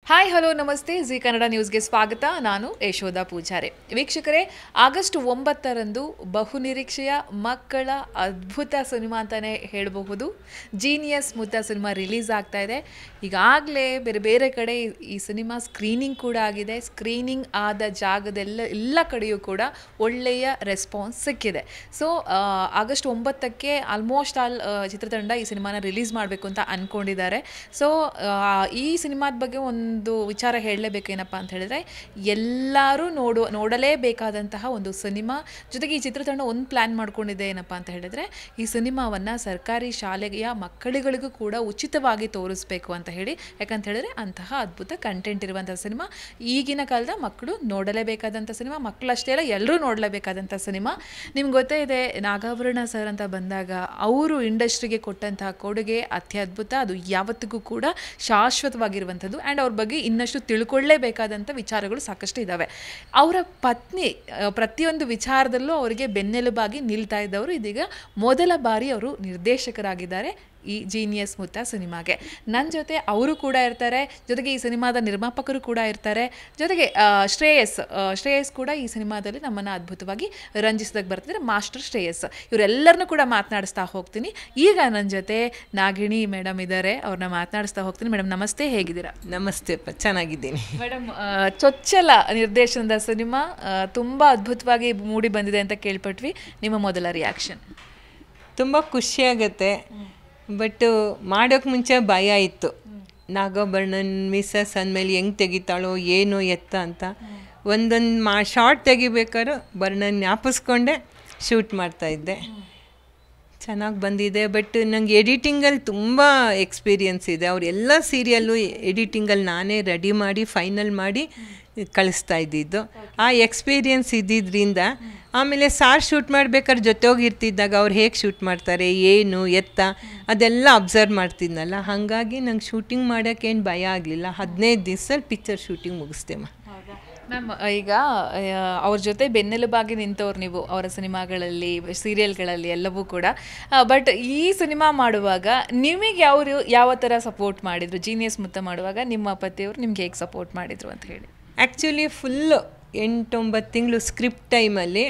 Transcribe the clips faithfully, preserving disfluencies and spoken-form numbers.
Hi hello ನಮಸ್ತೆ Zee Kannada ನ್ಯೂಸ್ಗೆ ಸ್ವಾಗತ. ನಾನು ಯಶೋಧ ಪೂಜಾರಿ. ವೀಕ್ಷಕರೇ, ಆಗಸ್ಟ್ ಒಂಬತ್ತರಂದು ಬಹುನಿರೀಕ್ಷೆಯ ಮಕ್ಕಳ ಅದ್ಭುತ ಸಿನಿಮಾ ಅಂತಲೇ ಹೇಳಬಹುದು. ಜೀನಿಯಸ್ ಮುತ್ತ ಸಿನಿಮಾ ರಿಲೀಸ್ ಆಗ್ತಾ ಇದೆ. ಈಗಾಗಲೇ ಬೇರೆ ಬೇರೆ ಕಡೆ ಈ ಸಿನಿಮಾ ಸ್ಕ್ರೀನಿಂಗ್ ಕೂಡ ಆಗಿದೆ. ಸ್ಕ್ರೀನಿಂಗ್ ಆದ ಜಾಗದೆಲ್ಲ ಎಲ್ಲ ಕಡೆಯೂ ಕೂಡ ಒಳ್ಳೆಯ ರೆಸ್ಪಾನ್ಸ್ ಸಿಕ್ಕಿದೆ. ಸೊ ಆಗಸ್ಟ್ ಒಂಬತ್ತಕ್ಕೆ ಆಲ್ಮೋಸ್ಟ್ ಆಲ್ ಚಿತ್ರತಂಡ ಈ ಸಿನಿಮಾನ ರಿಲೀಸ್ ಮಾಡಬೇಕು ಅಂತ ಅಂದ್ಕೊಂಡಿದ್ದಾರೆ. ಸೊ ಈ ಸಿನಿಮಾದ ಬಗ್ಗೆ ಒಂದು ಒಂದು ವಿಚಾರ ಹೇಳಲೇಬೇಕೇನಪ್ಪ ಅಂತ ಹೇಳಿದ್ರೆ, ಎಲ್ಲರೂ ನೋಡು ನೋಡಲೇಬೇಕಾದಂತಹ ಒಂದು ಸಿನಿಮಾ. ಜೊತೆಗೆ ಈ ಚಿತ್ರತಂಡ ಒಂದು ಪ್ಲ್ಯಾನ್ ಮಾಡ್ಕೊಂಡಿದೆ ಏನಪ್ಪ ಅಂತ ಹೇಳಿದ್ರೆ, ಈ ಸಿನಿಮಾವನ್ನು ಸರ್ಕಾರಿ ಶಾಲೆಯ ಮಕ್ಕಳಿಗಳಿಗೂ ಕೂಡ ಉಚಿತವಾಗಿ ತೋರಿಸ್ಬೇಕು ಅಂತ ಹೇಳಿ. ಯಾಕಂತ ಹೇಳಿದ್ರೆ ಅಂತಹ ಅದ್ಭುತ ಕಂಟೆಂಟ್ ಇರುವಂಥ ಸಿನಿಮಾ, ಈಗಿನ ಕಾಲದ ಮಕ್ಕಳು ನೋಡಲೇಬೇಕಾದಂಥ ಸಿನಿಮಾ. ಮಕ್ಕಳಷ್ಟೇ ಅಲ್ಲ, ಎಲ್ಲರೂ ನೋಡಲೇಬೇಕಾದಂಥ ಸಿನಿಮಾ. ನಿಮ್ಗೆ ಗೊತ್ತೇ ಇದೆ, ನಾಗಾಭರಣ ಸರ್ ಅಂತ ಬಂದಾಗ ಅವರು ಇಂಡಸ್ಟ್ರಿಗೆ ಕೊಟ್ಟಂತಹ ಕೊಡುಗೆ ಅತ್ಯದ್ಭುತ. ಅದು ಯಾವತ್ತಿಗೂ ಕೂಡ ಶಾಶ್ವತವಾಗಿರುವಂಥದ್ದು. ಆ್ಯಂಡ್ ಅವ್ರ ಬಗ್ಗೆ ಇನ್ನಷ್ಟು ತಿಳ್ಕೊಳ್ಳೇಬೇಕಾದಂಥ ವಿಚಾರಗಳು ಸಾಕಷ್ಟು ಇದ್ದಾವೆ. ಅವರ ಪತ್ನಿ ಪ್ರತಿಯೊಂದು ವಿಚಾರದಲ್ಲೂ ಅವರಿಗೆ ಬೆನ್ನೆಲುಬಾಗಿ ನಿಲ್ತಾ ಇದ್ದವರು ಇದೀಗ ಮೊದಲ ಬಾರಿ ಅವರು ನಿರ್ದೇಶಕರಾಗಿದ್ದಾರೆ ಈ ಜೀನಿಯಸ್ ಮುತ್ತ ಸಿನಿಮಾಗೆ. ನನ್ನ ಜೊತೆ ಅವರು ಕೂಡ ಇರ್ತಾರೆ, ಜೊತೆಗೆ ಈ ಸಿನಿಮಾದ ನಿರ್ಮಾಪಕರು ಕೂಡ ಇರ್ತಾರೆ, ಜೊತೆಗೆ ಶ್ರೇಯಸ್ ಶ್ರೇಯಸ್ ಕೂಡ ಈ ಸಿನಿಮಾದಲ್ಲಿ ನಮ್ಮನ್ನು ಅದ್ಭುತವಾಗಿ ರಂಜಿಸಿದಾಗ ಬರ್ತಿದ್ದಾರೆ. ಮಾಸ್ಟರ್ ಶ್ರೇಯಸ್, ಇವರೆಲ್ಲರನ್ನೂ ಕೂಡ ಮಾತನಾಡಿಸ್ತಾ ಹೋಗ್ತೀನಿ. ಈಗ ನನ್ನ ಜೊತೆ ನಾಗಿಣಿ ಮೇಡಮ್ ಇದ್ದಾರೆ, ಅವ್ರನ್ನ ಮಾತನಾಡಿಸ್ತಾ ಹೋಗ್ತೀನಿ. ಮೇಡಮ್ ನಮಸ್ತೆ, ಹೇಗಿದ್ದೀರಾ? ನಮಸ್ತೆ, ಚೆನ್ನಾಗಿದ್ದೀನಿ ಮೇಡಮ್. ಚೊಚ್ಚಲ ನಿರ್ದೇಶನದ ಸಿನಿಮಾ ತುಂಬ ಅದ್ಭುತವಾಗಿ ಮೂಡಿ ಬಂದಿದೆ ಅಂತ ಕೇಳ್ಪಟ್ವಿ. ನಿಮ್ಮ ಮೊದಲ ರಿಯಾಕ್ಷನ್? ತುಂಬ ಖುಷಿಯಾಗತ್ತೆ. ಬಟ್ ಮಾಡೋಕ್ಕೆ ಮುಂಚೆ ಭಯ ಇತ್ತು. ನಾಗಾಭರಣನ್ ಮಿಸಸ್ ಅಂದಮೇಲೆ ಹೆಂಗೆ ತೆಗಿತಾಳೋ ಏನೋ ಎತ್ತ ಅಂತ. ಒಂದೊಂದು ಮಾ ಶಾರ್ಟ್ ತೆಗಿಬೇಕಾದ್ರೆ ಬರ್ಣನ್ ಜ್ಞಾಪಿಸ್ಕೊಂಡೆ ಶೂಟ್ ಮಾಡ್ತಾಯಿದ್ದೆ. ಚೆನ್ನಾಗಿ ಬಂದಿದೆ. ಬಟ್ ನನಗೆ ಎಡಿಟಿಂಗಲ್ಲಿ ತುಂಬ ಎಕ್ಸ್ಪೀರಿಯನ್ಸ್ ಇದೆ. ಅವರೆಲ್ಲ ಸೀರಿಯಲ್ಲು ಎಡಿಟಿಂಗಲ್ಲಿ ನಾನೇ ರೆಡಿ ಮಾಡಿ ಫೈನಲ್ ಮಾಡಿ ಕಳಿಸ್ತಾ ಇದ್ದಿದ್ದು. ಆ ಎಕ್ಸ್ಪೀರಿಯನ್ಸ್ ಇದ್ದಿದ್ದರಿಂದ ಆಮೇಲೆ ಸಾರ್ ಶೂಟ್ ಮಾಡ್ಬೇಕಾದ್ರೆ ಜೊತೆಗೋಗಿರ್ತಿದ್ದಾಗ ಅವ್ರು ಹೇಗೆ ಶೂಟ್ ಮಾಡ್ತಾರೆ, ಏನು ಎತ್ತ, ಅದೆಲ್ಲ ಅಬ್ಸರ್ವ್ ಮಾಡ್ತಿದ್ನಲ್ಲ. ಹಾಗಾಗಿ ನಂಗೆ ಶೂಟಿಂಗ್ ಮಾಡೋಕ್ಕೇನು ಭಯ ಆಗಲಿಲ್ಲ. ಹದಿನೈದು ದಿವಸದಲ್ಲಿ ಪಿಕ್ಚರ್ ಶೂಟಿಂಗ್ ಮುಗಿಸ್ತೇಮ್ಮ. ಮ್ಯಾಮ್, ಈಗ ಅವ್ರ ಜೊತೆ ಬೆನ್ನೆಲುಬಾಗಿ ನಿಂತವ್ರು ನೀವು, ಅವರ ಸಿನಿಮಾಗಳಲ್ಲಿ ಸೀರಿಯಲ್ಗಳಲ್ಲಿ ಎಲ್ಲವೂ ಕೂಡ. ಬಟ್ ಈ ಸಿನಿಮಾ ಮಾಡುವಾಗ ನಿಮಗೆ ಅವರು ಯಾವ ಥರ ಸಪೋರ್ಟ್ ಮಾಡಿದರು? ಜೀನಿಯಸ್ ಮುತ್ತ ಮಾಡುವಾಗ ನಿಮ್ಮ ಪತಿಯವರು ನಿಮ್ಗೆ ಹೇಗೆ ಸಪೋರ್ಟ್ ಮಾಡಿದರು ಅಂತ ಹೇಳಿ? ಆ್ಯಕ್ಚುಲಿ ಫುಲ್ಲು ಎಂಟೊಂಬತ್ತು ತಿಂಗಳು ಸ್ಕ್ರಿಪ್ಟ್ ಟೈಮಲ್ಲಿ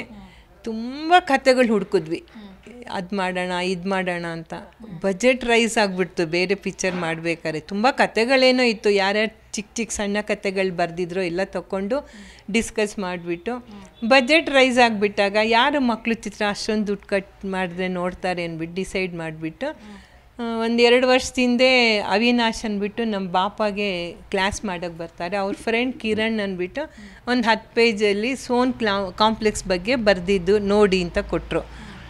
ತುಂಬ ಕಥೆಗಳು ಹುಡುಕಿದ್ವಿ. ಅದು ಮಾಡೋಣ ಇದು ಮಾಡೋಣ ಅಂತ. ಬಜೆಟ್ ರೈಸ್ ಆಗಿಬಿಡ್ತು ಬೇರೆ ಪಿಕ್ಚರ್ ಮಾಡಬೇಕಾದ್ರೆ. ತುಂಬ ಕಥೆಗಳೇನೋ ಇತ್ತು, ಯಾರ್ಯಾರು ಚಿಕ್ಕ ಚಿಕ್ಕ ಸಣ್ಣ ಕಥೆಗಳು ಬರೆದಿದ್ರೋ ಎಲ್ಲ ತಗೊಂಡು ಡಿಸ್ಕಸ್ ಮಾಡಿಬಿಟ್ಟು ಬಜೆಟ್ ರೈಸ್ ಆಗಿಬಿಟ್ಟಾಗ ಯಾರು ಮಕ್ಕಳು ಚಿತ್ರ ಅಷ್ಟೊಂದು ದುಡ್ಡು ಕಟ್ ಮಾಡಿದ್ರೆ ನೋಡ್ತಾರೆ ಅಂದ್ಬಿಟ್ಟು ಡಿಸೈಡ್ ಮಾಡಿಬಿಟ್ಟು ಒಂದು ಎರಡು ವರ್ಷದಿಂದೆ ಅವಿನಾಶ್ ಅಂದ್ಬಿಟ್ಟು ನಮ್ಮ ಬಾಪಾಗೆ ಕ್ಲಾಸ್ ಮಾಡೋಕ್ಕೆ ಬರ್ತಾರೆ. ಅವ್ರ ಫ್ರೆಂಡ್ ಕಿರಣ್ ಅಂದ್ಬಿಟ್ಟು ಒಂದು ಹತ್ತು ಪೇಜಲ್ಲಿ ಸೋನ್ ಕ್ಲಾ ಕಾಂಪ್ಲೆಕ್ಸ್ ಬಗ್ಗೆ ಬರೆದಿದ್ದು ನೋಡಿ ಅಂತ ಕೊಟ್ಟರು.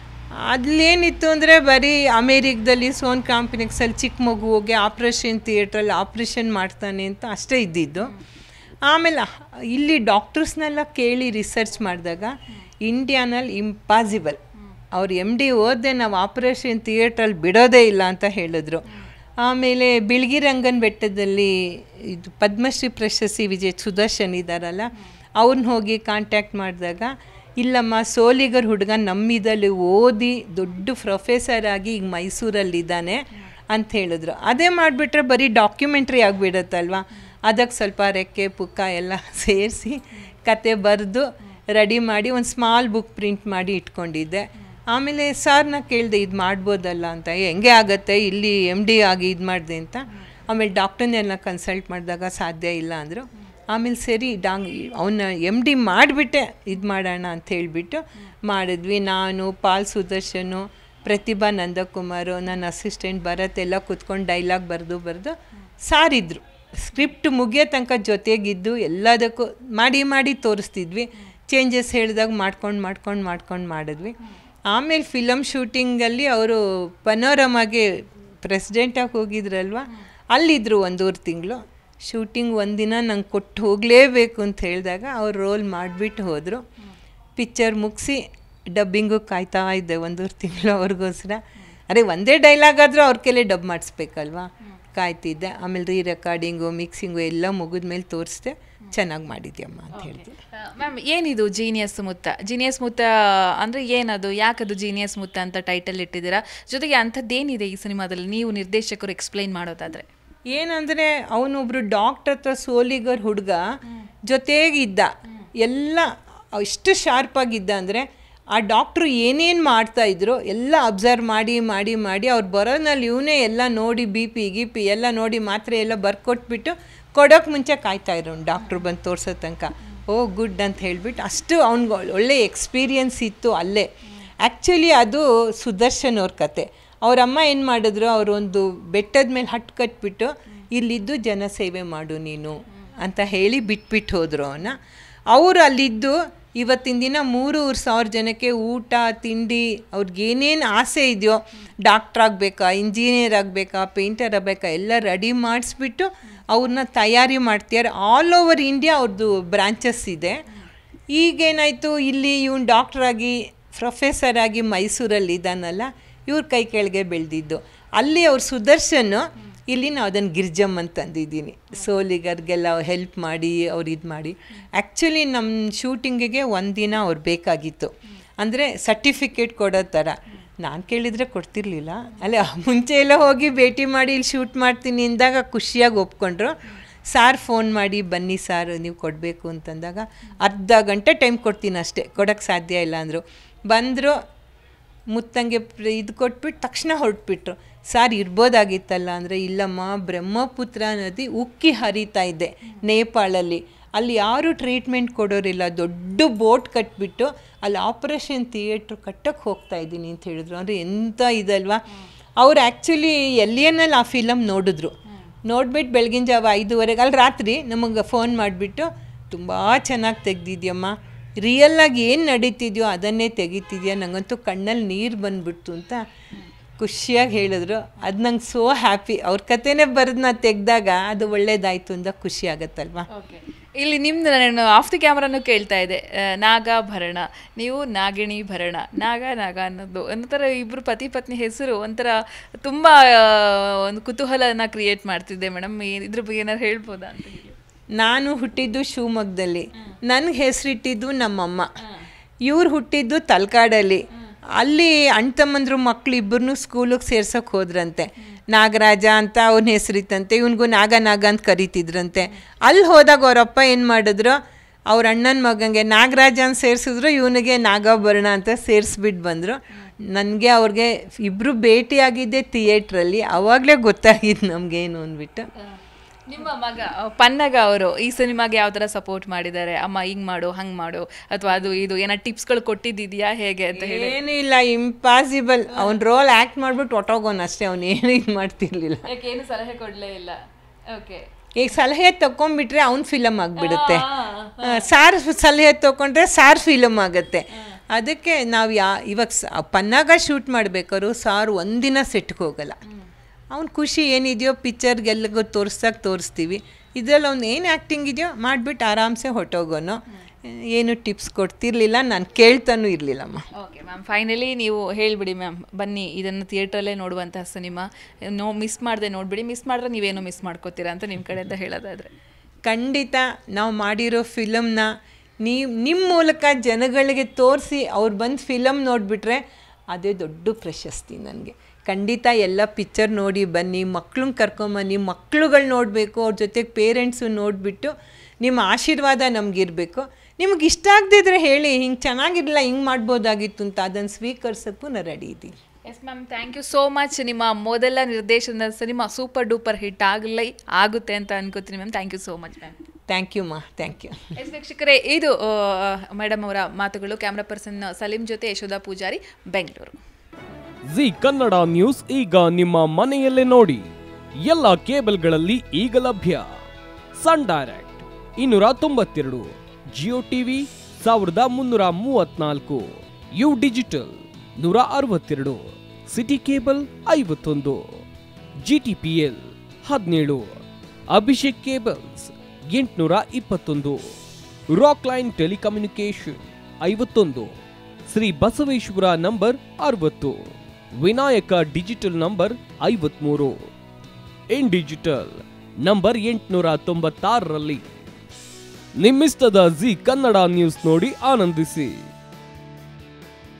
ಅಲ್ಲೇನಿತ್ತು ಅಂದರೆ ಬರೀ ಅಮೇರಿಕದಲ್ಲಿ ಸೋನ್ ಕಾಂಪ್ಲೆಕ್ಸಲ್ಲಿ ಚಿಕ್ಕ ಮಗು ಹೋಗಿ ಆಪ್ರೇಷನ್ ಥಿಯೇಟ್ರಲ್ಲಿ ಆಪ್ರೇಷನ್ ಮಾಡ್ತಾನೆ ಅಂತ ಅಷ್ಟೇ ಇದ್ದಿದ್ದು. ಆಮೇಲೆ ಇಲ್ಲಿ ಡಾಕ್ಟರ್ಸ್ನೆಲ್ಲ ಕೇಳಿ ರಿಸರ್ಚ್ ಮಾಡಿದಾಗ ಇಂಡಿಯಾನಲ್ಲಿ ಇಂಪಾಸಿಬಲ್, ಅವ್ರು ಎಮ್ ಡಿ ಓದಿದೆ ನಾವು ಆಪ್ರೇಷನ್ ಥಿಯೇಟ್ರಲ್ಲಿ ಬಿಡೋದೇ ಇಲ್ಲ ಅಂತ ಹೇಳಿದ್ರು. ಆಮೇಲೆ ಬಿಳ್ಗಿರಂಗನ್ ಬೆಟ್ಟದಲ್ಲಿ ಇದು ಪದ್ಮಶ್ರೀ ಪ್ರಶಸ್ತಿ ವಿಜಯ್ ಸುದರ್ಶನ್ ಇದ್ದಾರಲ್ಲ, ಅವ್ರನ್ನ ಹೋಗಿ ಕಾಂಟ್ಯಾಕ್ಟ್ ಮಾಡಿದಾಗ ಇಲ್ಲಮ್ಮ ಸೋಲಿಗರ್ ಹುಡುಗ ನಮ್ಮಿದಲ್ಲಿ ಓದಿ ದೊಡ್ಡ ಪ್ರೊಫೆಸರ್ ಆಗಿ ಈಗ ಮೈಸೂರಲ್ಲಿದ್ದಾನೆ ಅಂತ ಹೇಳಿದ್ರು. ಅದೇ ಮಾಡಿಬಿಟ್ರೆ ಬರೀ ಡಾಕ್ಯುಮೆಂಟ್ರಿ ಆಗಿಬಿಡುತ್ತಲ್ವ. ಅದಕ್ಕೆ ಸ್ವಲ್ಪ ರೆಕ್ಕೆ ಪುಕ್ಕ ಎಲ್ಲ ಸೇರಿಸಿ ಕತೆ ಬರೆದು ರೆಡಿ ಮಾಡಿ ಒಂದು ಸ್ಮಾಲ್ ಬುಕ್ ಪ್ರಿಂಟ್ ಮಾಡಿ ಇಟ್ಕೊಂಡಿದ್ದೆ. ಆಮೇಲೆ ಸಾರ್ನ ಕೇಳಿದೆ ಇದು ಮಾಡ್ಬೋದಲ್ಲ ಅಂತ. ಹೆಂಗೆ ಆಗುತ್ತೆ ಇಲ್ಲಿ ಎಮ್ ಡಿ ಆಗಿ ಇದು ಮಾಡಿದೆ ಅಂತ. ಆಮೇಲೆ ಡಾಕ್ಟರ್ನೆಲ್ಲ ಕನ್ಸಲ್ಟ್ ಮಾಡಿದಾಗ ಸಾಧ್ಯ ಇಲ್ಲ ಅಂದರು. ಆಮೇಲೆ ಸರಿ ಡಾಂಗ್ ಅವನ್ನ ಎಮ್ ಡಿ ಮಾಡಿಬಿಟ್ಟೆ ಇದು ಮಾಡೋಣ ಅಂತ ಹೇಳಿಬಿಟ್ಟು ಮಾಡಿದ್ವಿ. ನಾನು, ಪಾಲ್ ಸುದರ್ಶನು, ಪ್ರತಿಭಾ ನಂದಕುಮಾರು, ನನ್ನ ಅಸಿಸ್ಟೆಂಟ್ ಭರತ್ ಎಲ್ಲ ಕೂತ್ಕೊಂಡು ಡೈಲಾಗ್ ಬರೆದು ಬರೆದು ಸಾರಿದ್ರು. ಸ್ಕ್ರಿಪ್ಟ್ ಮುಗಿಯೋ ತನಕ ಜೊತೆಗಿದ್ದು ಎಲ್ಲದಕ್ಕೂ ಮಾಡಿ ಮಾಡಿ ತೋರಿಸ್ತಿದ್ವಿ. ಚೇಂಜಸ್ ಹೇಳಿದಾಗ ಮಾಡ್ಕೊಂಡು ಮಾಡ್ಕೊಂಡು ಮಾಡ್ಕೊಂಡು ಮಾಡಿದ್ವಿ. ಆಮೇಲೆ ಫಿಲಮ್ ಶೂಟಿಂಗಲ್ಲಿ ಅವರು ಪನೋರಮಾಗೆ ಪ್ರೆಸಿಡೆಂಟಾಗಿ ಹೋಗಿದ್ರಲ್ವ, ಅಲ್ಲಿದ್ದರು ಒಂದೂವರೆ ತಿಂಗಳು. ಶೂಟಿಂಗ್ ಒಂದಿನ ನಂಗೆ ಕೊಟ್ಟು ಹೋಗಲೇಬೇಕು ಅಂತ ಹೇಳಿದಾಗ ಅವ್ರು ರೋಲ್ ಮಾಡಿಬಿಟ್ಟು ಹೋದರು. ಪಿಕ್ಚರ್ ಮುಗಿಸಿ ಡಬ್ಬಿಂಗು ಕಾಯ್ತಾ ಇದ್ದೆ ಒಂದೂವರೆ ತಿಂಗಳು ಅವ್ರಿಗೋಸ್ಕರ. ಅರೆ ಒಂದೇ ಡೈಲಾಗ್ ಆದರೂ ಅವ್ರ ಕೈಲೇ ಡಬ್ ಮಾಡಿಸ್ಬೇಕಲ್ವ, ಕಾಯ್ತಿದ್ದೆ. ಆಮೇಲೆ ರೀ ರೆಕಾರ್ಡಿಂಗು ಮಿಕ್ಸಿಂಗು ಎಲ್ಲ ಮುಗಿದ್ಮೇಲೆ ತೋರಿಸ್ದೆ. ಚೆನ್ನಾಗಿ ಮಾಡಿದ್ಯಮ್ಮ ಅಂತ ಹೇಳಿದೆ. ಮ್ಯಾಮ್, ಏನಿದು ಜೀನಿಯಸ್ ಮುತ್ತ? ಜೀನಿಯಸ್ ಮುತ್ತ ಅಂದರೆ ಏನದು? ಯಾಕದು ಜೀನಿಯಸ್ ಮುತ್ತ ಅಂತ ಟೈಟಲ್ ಇಟ್ಟಿದ್ದೀರಾ? ಜೊತೆಗೆ ಅಂಥದ್ದೇನಿದೆ ಈ ಸಿನಿಮಾದಲ್ಲಿ, ನೀವು ನಿರ್ದೇಶಕರು ಎಕ್ಸ್ಪ್ಲೈನ್ ಮಾಡೋದಾದರೆ? ಏನಂದರೆ ಅವನೊಬ್ರು ಡಾಕ್ಟರ್ ಹತ್ರ ಸೋಲಿಗರ್ ಹುಡುಗ ಜೊತೆಗಿದ್ದ, ಎಲ್ಲ ಎಷ್ಟು ಶಾರ್ಪಾಗಿದ್ದ ಅಂದರೆ ಆ ಡಾಕ್ಟ್ರು ಏನೇನು ಮಾಡ್ತಾಯಿದ್ರು ಎಲ್ಲ ಅಬ್ಸರ್ವ್ ಮಾಡಿ ಮಾಡಿ ಮಾಡಿ ಅವ್ರು ಬರೋದ್ರಲ್ಲಿ ಇವನೇ ಎಲ್ಲ ನೋಡಿ ಬಿ ಪಿ ಗಿ ಪಿ ಎಲ್ಲ ನೋಡಿ ಮಾತ್ರೆ ಎಲ್ಲ ಬರ್ಕೊಟ್ಬಿಟ್ಟು ಕೊಡೋಕ್ಕೆ ಮುಂಚೆ ಕಾಯ್ತಾಯಿದ್ರು ಡಾಕ್ಟ್ರು ಬಂದು ತೋರಿಸೋ ತನಕ. ಓ ಗುಡ್ ಅಂತ ಹೇಳಿಬಿಟ್ಟು ಅಷ್ಟು ಅವ್ನಿಗೆ ಒಳ್ಳೆ ಎಕ್ಸ್ಪೀರಿಯನ್ಸ್ ಇತ್ತು ಅಲ್ಲೇ. ಆ್ಯಕ್ಚುಲಿ ಅದು ಸುದರ್ಶನ್ ಅವ್ರ ಕತೆ. ಅವರಮ್ಮ ಏನು ಮಾಡಿದ್ರು, ಅವರೊಂದು ಬೆಟ್ಟದ ಮೇಲೆ ಹಟ್ಟು ಕಟ್ಬಿಟ್ಟು ಇಲ್ಲಿದ್ದು ಜನಸೇವೆ ಮಾಡು ನೀನು ಅಂತ ಹೇಳಿ ಬಿಟ್ಬಿಟ್ಟು ಹೋದರು ಅವನ್ನ. ಅವರು ಅಲ್ಲಿದ್ದು ಇವತ್ತಿನ ದಿನ ಮೂರೂವರೆ ಸಾವಿರ ಜನಕ್ಕೆ ಊಟ ತಿಂಡಿ ಅವ್ರಿಗೇನೇನು ಆಸೆ ಇದೆಯೋ, ಡಾಕ್ಟ್ರ್ ಆಗಬೇಕಾ, ಇಂಜಿನಿಯರ್ ಆಗಬೇಕಾ, ಪೇಂಟರ್ ಆಗಬೇಕಾ, ಎಲ್ಲ ರೆಡಿ ಮಾಡಿಸ್ಬಿಟ್ಟು ಅವ್ರನ್ನ ತಯಾರಿ ಮಾಡ್ತಿದ್ದಾರೆ. ಆಲ್ ಓವರ್ ಇಂಡಿಯಾ ಅವ್ರದ್ದು ಬ್ರಾಂಚಸ್ ಇದೆ. ಈಗೇನಾಯಿತು, ಇಲ್ಲಿ ಇವನು ಡಾಕ್ಟ್ರಾಗಿ ಪ್ರೊಫೆಸರ್ ಆಗಿ ಮೈಸೂರಲ್ಲಿ ಇದ್ದಾನಲ್ಲ, ಇವ್ರ ಕೈ ಕೆಳಗೆ ಬೆಳೆದಿದ್ದು. ಅಲ್ಲಿ ಅವ್ರು ಸುದರ್ಶನ್, ಇಲ್ಲಿ ನಾವು ಅದನ್ನು ಗಿರ್ಜಮ್ ಅಂತ ಅಂದಿದ್ದೀನಿ. ಸೋಲಿಗರಿಗೆಲ್ಲ ಹೆಲ್ಪ್ ಮಾಡಿ ಅವ್ರು ಇದು ಮಾಡಿ. ಆ್ಯಕ್ಚುಲಿ ನಮ್ಮ ಶೂಟಿಂಗಿಗೆ ಒಂದಿನ ಅವ್ರು ಬೇಕಾಗಿತ್ತು, ಅಂದರೆ ಸರ್ಟಿಫಿಕೇಟ್ ಕೊಡೋ ಥರ. ನಾನು ಕೇಳಿದರೆ ಕೊಡ್ತಿರ್ಲಿಲ್ಲ. ಅಲ್ಲೇ ಮುಂಚೆ ಎಲ್ಲ ಹೋಗಿ ಭೇಟಿ ಮಾಡಿ ಇಲ್ಲಿ ಶೂಟ್ ಮಾಡ್ತೀನಿ ಅಂದಾಗ ಖುಷಿಯಾಗಿ ಒಪ್ಕೊಂಡ್ರು. ಸಾರ್ ಫೋನ್ ಮಾಡಿ ಬನ್ನಿ ಸಾರ್ ನೀವು ಕೊಡಬೇಕು ಅಂತಂದಾಗ ಅರ್ಧ ಗಂಟೆ ಟೈಮ್ ಕೊಡ್ತೀನಿ ಅಷ್ಟೇ, ಕೊಡೋಕ್ಕೆ ಸಾಧ್ಯ ಇಲ್ಲ ಅಂದರು. ಬಂದರು, ಮುತ್ತಂಗೆ ಇದು ಕೊಟ್ಬಿಟ್ಟು ತಕ್ಷಣ ಹೊರಟ್ಬಿಟ್ರು. ಸಾರ್ ಇರ್ಬೋದಾಗಿತ್ತಲ್ಲ ಅಂದರೆ, ಇಲ್ಲಮ್ಮ ಬ್ರಹ್ಮಪುತ್ರ ನದಿ ಉಕ್ಕಿ ಹರಿತಾ ಇದೆ ನೇಪಾಳಲ್ಲಿ, ಅಲ್ಲಿ ಯಾರೂ ಟ್ರೀಟ್ಮೆಂಟ್ ಕೊಡೋರಿಲ್ಲ, ದೊಡ್ಡ ಬೋಟ್ ಕಟ್ಬಿಟ್ಟು ಅಲ್ಲಿ ಆಪ್ರೇಷನ್ ಥಿಯೇಟ್ರ್ ಕಟ್ಟಕ್ಕೆ ಹೋಗ್ತಾ ಇದ್ದೀನಿ ಅಂತ ಹೇಳಿದ್ರು. ಅಂದರೆ ಎಂಥ ಇದಲ್ವಾ. ಅವ್ರು ಆ್ಯಕ್ಚುಲಿ ಎಲಿಯನಲ್ಲಿ ಆ ಫಿಲಮ್ ನೋಡಿದ್ರು. ನೋಡ್ಬಿಟ್ಟು ಬೆಳಗಿನ ಜಾವ ಐದುವರೆಗೆ ಅಲ್ಲಿ ರಾತ್ರಿ ನಮಗೆ ಫೋನ್ ಮಾಡಿಬಿಟ್ಟು, ತುಂಬ ಚೆನ್ನಾಗಿ ತೆಗ್ದಿದ್ಯಮ್ಮ, ರಿಯಲ್ಲಾಗಿ ಏನು ನಡೀತಿದೆಯೋ ಅದನ್ನೇ ತೆಗಿತಿದ್ಯಾ, ನನಗಂತೂ ಕಣ್ಣಲ್ಲಿ ನೀರು ಬಂದುಬಿಡ್ತು ಅಂತ ಖುಷಿಯಾಗಿ ಹೇಳಿದ್ರು. ಅದು ನಂಗೆ ಸೋ ಹ್ಯಾಪಿ. ಅವ್ರ ಕಥೆನೇ ಬರೆದು ನಾನು ತೆಗೆದಾಗ ಅದು ಒಳ್ಳೇದಾಯಿತು ಅಂತ ಖುಷಿ ಆಗುತ್ತಲ್ವಾ. ಇಲ್ಲಿ ನಿಮ್ದು ನಾನು ಆಫ್ ದಿ ಕ್ಯಾಮ್ರಾನು ಕೇಳ್ತಾ ಇದೆ, ನಾಗಾಭರಣ, ನೀವು ನಾಗಿಣಿ ಭರಣ, ನಾಗ ನಾಗ ಅನ್ನೋದು ಒಂಥರ ಇಬ್ಬರು ಪತಿ ಪತ್ನಿ ಹೆಸರು ಒಂಥರ ತುಂಬ ಒಂದು ಕುತೂಹಲನ ಕ್ರಿಯೇಟ್ ಮಾಡ್ತಿದ್ದೆ ಮೇಡಮ್. ಇದ್ರ ಬಗ್ಗೆ ಏನಾದ್ರು ಹೇಳ್ಬೋದಾ ಅಂತ ಹೇಳಿ. ನಾನು ಹುಟ್ಟಿದ್ದು ಶಿವಮೊಗ್ಗದಲ್ಲಿ, ನನಗೆ ಹೆಸರಿಟ್ಟಿದ್ದು ನಮ್ಮಮ್ಮ. ಇವ್ರು ಹುಟ್ಟಿದ್ದು ತಲಕಾಡಲ್ಲಿ. ಅಲ್ಲಿ ಅಣ್ಣ ತಮ್ಮಂದ್ರು ಮಕ್ಳು ಇಬ್ಬರನ್ನೂ ಸ್ಕೂಲಿಗೆ ಸೇರ್ಸೋಕೆ ಹೋದ್ರಂತೆ. ನಾಗರಾಜ ಅಂತ ಅವನ ಹೆಸರಿತ್ತಂತೆ, ಇವನಿಗೂ ನಾಗ ನಾಗ ಅಂತ ಕರಿತಿದ್ರಂತೆ. ಅಲ್ಲಿ ಹೋದಾಗ ಅವರಪ್ಪ ಏನು ಮಾಡಿದ್ರು, ಅವ್ರ ಅಣ್ಣನ ಮಗನಿಗೆ ನಾಗರಾಜ ಅಂತ ಸೇರಿಸಿದ್ರು, ಇವನಿಗೆ ನಾಗಾಭರಣ ಅಂತ ಸೇರಿಸ್ಬಿಟ್ಟು ಬಂದರು. ನನಗೆ ಅವ್ರಿಗೆ ಇಬ್ಬರು ಭೇಟಿಯಾಗಿದ್ದೆ ಥಿಯೇಟ್ರಲ್ಲಿ, ಆವಾಗಲೇ ಗೊತ್ತಾಗಿದ್ದು ನಮಗೇನು ಅಂದ್ಬಿಟ್ಟು. ನಿಮ್ಮ ಮಗ ಪನ್ನಗ ಅವರು ಈ ಸಿನಿಮಾಗೆ ಯಾವ ಥರ ಸಪೋರ್ಟ್ ಮಾಡಿದ್ದಾರೆ? ಅಮ್ಮ ಹಿಂಗೆ ಮಾಡು ಹಂಗೆ ಮಾಡು ಅಥವಾ ಅದು ಇದು ಏನೋ ಟಿಪ್ಸ್ಗಳು ಕೊಟ್ಟಿದ್ದಿದೆಯಾ ಹೇಗೆ ಅಂತ ಹೇಳಿ? ಏನೂ ಇಲ್ಲ, ಇಂಪಾಸಿಬಲ್. ಅವ್ನ ರೋಲ್ ಆ್ಯಕ್ಟ್ ಮಾಡಿಬಿಟ್ಟು ಹೊಟ್ಟೋಗೋನು ಅಷ್ಟೇ, ಅವ್ನು ಏನು ಇದು ಮಾಡ್ತಿರ್ಲಿಲ್ಲ. ಏನು ಸಲಹೆ ಕೊಡಲೇ ಇಲ್ಲ. ಓಕೆ, ಈಗ ಸಲಹೆ ತೊಗೊಂಡ್ಬಿಟ್ರೆ ಅವ್ನು ಫಿಲಮ್ ಆಗಿಬಿಡುತ್ತೆ, ಸಾರ್ ಸಲಹೆ ತೊಗೊಂಡ್ರೆ ಸಾರ್ ಫಿಲಮ್ ಆಗುತ್ತೆ. ಅದಕ್ಕೆ ನಾವು ಯಾ ಇವಾಗ ಪನ್ನಾಗ ಶೂಟ್ ಮಾಡಬೇಕಾದ್ರು ಸಾರ್ ಒಂದಿನ ಸೆಟ್ಗೆ ಹೋಗಲ್ಲ. ಅವ್ನ ಖುಷಿ ಏನಿದೆಯೋ ಪಿಕ್ಚರ್ಗೆಲ್ಲಗೂ ತೋರಿಸ್ದಾಗ ತೋರಿಸ್ತೀವಿ. ಇದರಲ್ಲಿ ಅವ್ನು ಏನು ಆ್ಯಕ್ಟಿಂಗ್ ಇದೆಯೋ ಮಾಡಿಬಿಟ್ಟು ಆರಾಮ್ಸೆ ಹೊಟ್ಟೋಗೋನು. ಏನು ಟಿಪ್ಸ್ ಕೊಡ್ತಿರ್ಲಿಲ್ಲ, ನಾನು ಕೇಳ್ತಾನೂ ಇರಲಿಲ್ಲಮ್ಮ. ಓಕೆ ಮ್ಯಾಮ್, ಫೈನಲಿ ನೀವು ಹೇಳಿಬಿಡಿ ಮ್ಯಾಮ್, ಬನ್ನಿ ಇದನ್ನು ಥಿಯೇಟ್ರಲ್ಲೇ ನೋಡುವಂತಹ ಸಿನಿಮಾ, ನೋ ಮಿಸ್ ಮಾಡದೆ ನೋಡಿಬಿಡಿ. ಮಿಸ್ ಮಾಡಿದ್ರೆ ನೀವೇನು ಮಿಸ್ ಮಾಡ್ಕೋತೀರಾ ಅಂತ ನಿಮ್ಮ ಕಡೆಯಿಂದ ಹೇಳೋದಾದರೆ? ಖಂಡಿತ ನಾವು ಮಾಡಿರೋ ಫಿಲಮ್ನ ನೀವು ನಿಮ್ಮ ಮೂಲಕ ಜನಗಳಿಗೆ ತೋರಿಸಿ ಅವ್ರು ಬಂದು ಫಿಲಮ್ ನೋಡಿಬಿಟ್ರೆ ಅದೇ ದೊಡ್ಡ ಪ್ರಶಸ್ತಿ ನನಗೆ. ಖಂಡಿತ ಎಲ್ಲ ಪಿಕ್ಚರ್ ನೋಡಿ ಬನ್ನಿ, ಮಕ್ಳನ್ನ ಕರ್ಕೊಂಬನ್ನಿ, ಮಕ್ಳುಗಳು ನೋಡಬೇಕು, ಅವ್ರ ಜೊತೆಗೆ ಪೇರೆಂಟ್ಸು ನೋಡಿಬಿಟ್ಟು ನಿಮ್ಮ ಆಶೀರ್ವಾದ ನಮಗಿರಬೇಕು. ನಿಮ್ಗೆ ಇಷ್ಟ ಆಗದಿದ್ರೆ ಹೇಳಿ, ಹಿಂಗೆ ಚೆನ್ನಾಗಿರಲಿಲ್ಲ ಹಿಂಗೆ ಮಾಡ್ಬೋದಾಗಿತ್ತು ಅಂತ, ಅದನ್ನು ಸ್ವೀಕರಿಸೋಕ್ಕೂ ನಾನು ರೆಡಿ ಇದ್ದೀನಿ. Yes ma'am, thank you so much. ನಿಮ್ಮ ಮೊದಲ ನಿರ್ದೇಶನದ ಸಿನಿಮಾ ಸೂಪರ್ ಡೂಪರ್ ಹಿಟ್ ಆಗಲಿ ಆಗುತ್ತೆ ಅಂತ ಅನ್ಕೋತೀನಿ ma'am. Thank you so much ma'am. Thank you ಮಾ, ಥ್ಯಾಂಕ್ ಯು. ಎಸ್ ವೀಕ್ಷಕರೇ, ಇದು ಮೇಡಮ್ ಅವರ ಮಾತುಗಳು. ಕ್ಯಾಮ್ರಾ ಪರ್ಸನ್ ಸಲೀಂ ಜೊತೆ ಯಶೋಧ ಪೂಜಾರಿ, ಬೆಂಗಳೂರು. ಜಿ ಕನ್ನಡ ನ್ಯೂಸ್ ಈಗ ನಿಮ್ಮ ಮನೆಯಲ್ಲೇ ನೋಡಿ. ಎಲ್ಲ ಕೇಬಲ್ಗಳಲ್ಲಿ ಈಗ ಲಭ್ಯ. ಸನ್ ಡೈರೆಕ್ಟ್ ಇನ್ನೂರ ತೊಂಬತ್ತೆರಡು, ಜಿಯೋ ಟಿವಿ ಸಾವಿರದ ಮುನ್ನೂರ ಮೂವತ್ನಾಲ್ಕು, ಯು ಡಿಜಿಟಲ್ ನೂರ ಅರವತ್ತೆರಡು, ಸಿಟಿ ಕೇಬಲ್ ಐವತ್ತೊಂದು, ಜಿ ಟಿ ಪಿ ಎಲ್ ಹದಿನೇಳು, ಅಭಿಷೇಕ್ ಕೇಬಲ್ಸ್ ಎಂಟುನೂರ ಇಪ್ಪತ್ತೊಂದು, ರಾಕ್ ಲೈನ್ ಟೆಲಿಕಮ್ಯುನಿಕೇಶನ್ ಐವತ್ತೊಂದು, ಶ್ರೀ ಬಸವೇಶ್ವರ ನಂಬರ್ ಅರವತ್ತು, ವಿನಾಯಕ ಡಿಜಿಟಲ್ ನಂಬರ್ ಐವತ್ಮೂರು, ಇನ್ ಡಿಜಿಟಲ್ ನಂಬರ್ ಎಂಟುನೂರ ತೊಂಬತ್ತಾರರಲ್ಲಿ. ನಿಮ್ಮಿಸ್ತದ ಜಿ ಕನ್ನಡ ನ್ಯೂಸ್ ನೋಡಿ ಆನಂದಿಸಿ.